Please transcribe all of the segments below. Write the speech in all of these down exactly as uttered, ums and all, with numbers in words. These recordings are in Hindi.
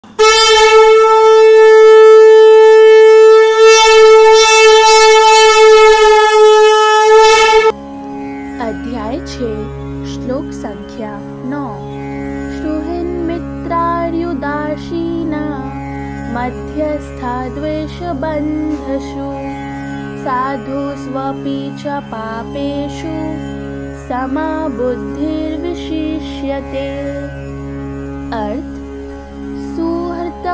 अध्याय छः, श्लोक संख्या नौ। श्रुहिन्मित्रार्युदासीना मध्यस्था द्वेषबन्धुषु साधु स्वपि च पापेषु समा बुद्धिर्विशिष्यते। अर्थ: सुहृदा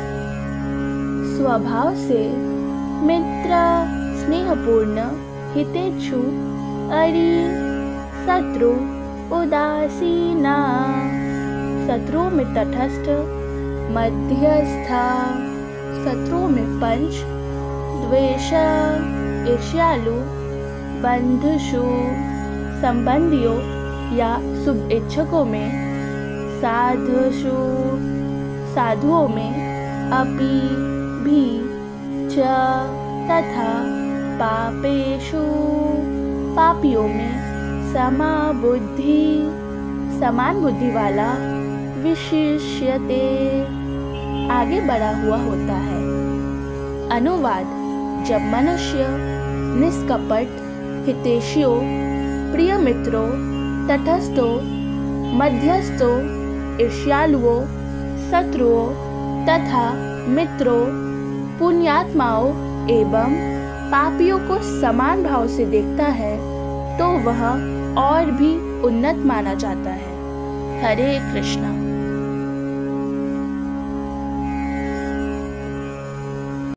स्वभाव से, मित्र स्नेहपूर्ण, हितेच्छु, अरि शत्रु उदासीना शत्रुओं में तटस्थ, मध्यस्था शत्रुओं में पंच, द्वेष ईर्ष्यालु, बंधुषु संबंधियों या शुभ इच्छकों में, साधुषु साधुओं में, अपि भी च तथा पापेषु पापियों में, समा बुद्धि समान बुद्धि वाला, विशिष्यते आगे बढ़ा हुआ होता है। अनुवाद: जब मनुष्य निष्कपट, हितैषियों, प्रिय मित्रों, तटस्थों, मध्यस्थों, ईर्ष्यालुओं, शत्रुओं तथा मित्रों, पुण्यात्माओं एवं पापियों को समान भाव से देखता है तो वह और भी उन्नत माना जाता है। हरे कृष्णा।